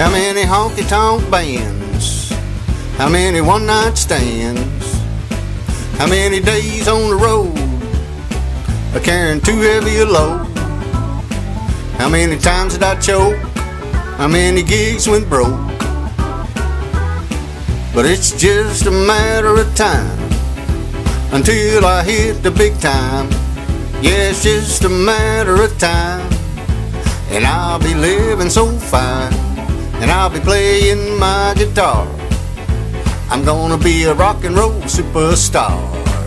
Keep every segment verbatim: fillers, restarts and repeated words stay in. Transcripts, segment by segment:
How many honky-tonk bands? How many one-night stands? How many days on the road carrying too heavy a load? How many times did I choke? How many gigs went broke? But it's just a matter of time until I hit the big time. Yeah, it's just a matter of time, and I'll be living so fine, and I'll be playing my guitar. I'm gonna be a rock and roll superstar.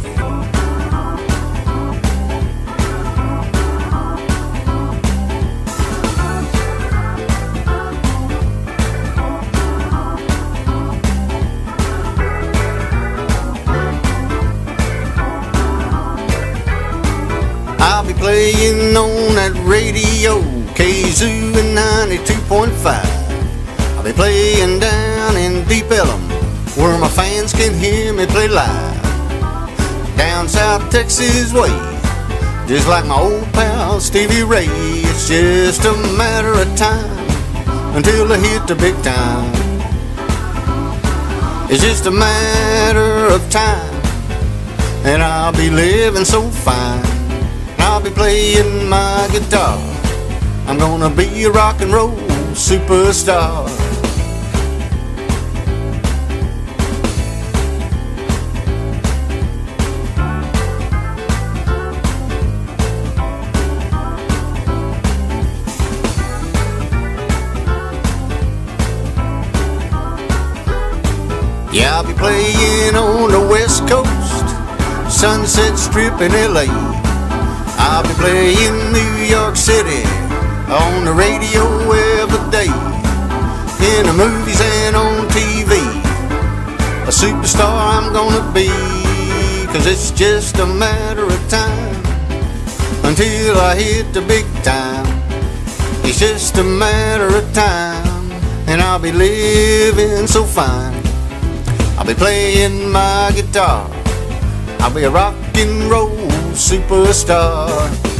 I'll be playing on that radio, Kazoo and ninety-two point five. I'll be playing down in Deep Ellum, where my fans can hear me play live. Down South Texas way, just like my old pal Stevie Ray. It's just a matter of time until I hit the big time. It's just a matter of time, and I'll be living so fine. I'll be playing my guitar. I'm gonna be a rock and roll superstar. Yeah, I'll be playing on the West Coast, Sunset Strip in L A. I'll be playing New York City on the radio every day, in the movies and on T V. A superstar I'm gonna be, 'cause it's just a matter of time until I hit the big time. It's just a matter of time, and I'll be living so fine. I'll be playing my guitar. I'll be a rock and roll superstar.